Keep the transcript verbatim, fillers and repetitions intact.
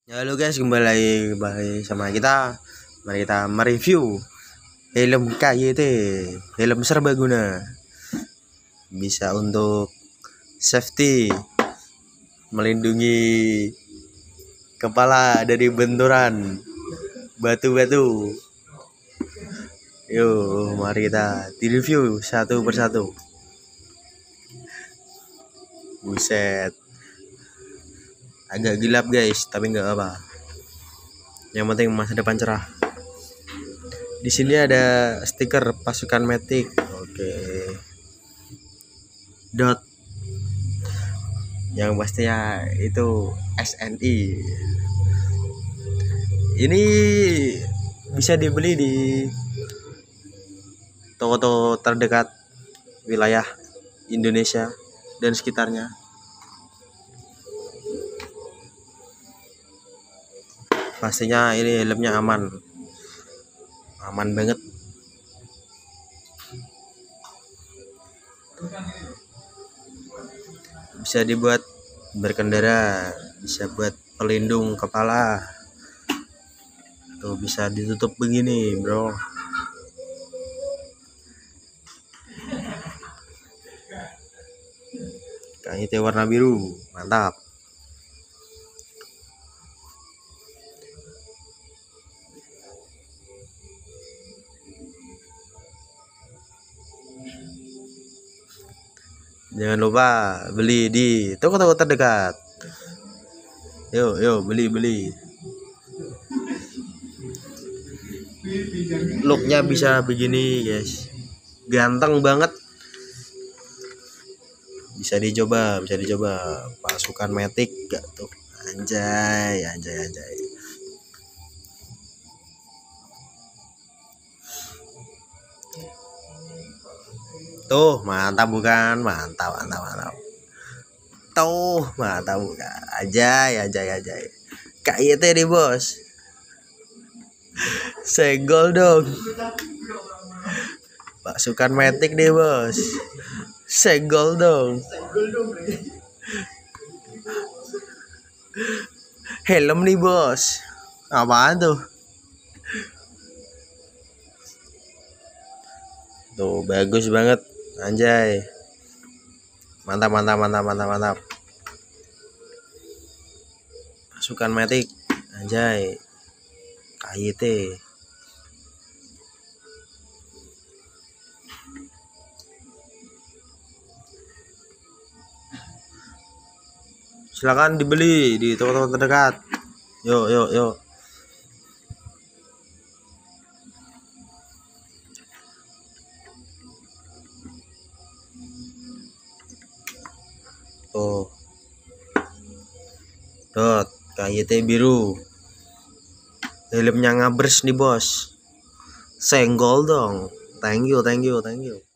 Ya, halo guys, kembali lagi, kembali sama kita. Mari kita mereview helm K Y T, helm serbaguna. Bisa untuk safety, melindungi kepala dari benturan batu-batu. Yuk, mari kita direview satu persatu. Buset, agak gelap guys, tapi nggak apa. Yang penting masa depan cerah. Di sini ada stiker pasukan Matic. Oke. Dot. Yang pastinya itu S N I. Ini bisa dibeli di toko-toko terdekat wilayah Indonesia dan sekitarnya. Pastinya ini helmnya aman, aman banget. Bisa dibuat berkendara, bisa buat pelindung kepala. Tuh bisa ditutup begini, bro. K Y T warna biru, mantap. Jangan lupa beli di toko-toko terdekat. Yuk, yuk beli beli. Looknya bisa begini guys, ganteng banget. Bisa dicoba, bisa dicoba. Pasukan Matic gak tuh? Anjay, anjay, anjay. Tuh, mantap bukan? Mantap, mantap, mantap. Tuh, mantap bukan? Ajay, ajay, ajay. K Y T nih bos. Senggol dong. Pasukan Matic nih bos. Senggol dong. Helm nih bos. Apaan tuh? Tuh, bagus banget. Anjay. Mantap, mantap, mantap, mantap, mantap. Pasukan Matic. Anjay. K Y T. Silakan dibeli di toko-toko terdekat. Yuk, yuk, yuk. Tuh. Dot, K Y T biru. Helmnya ngabers nih bos. Senggol dong. Thank you, thank you, thank you.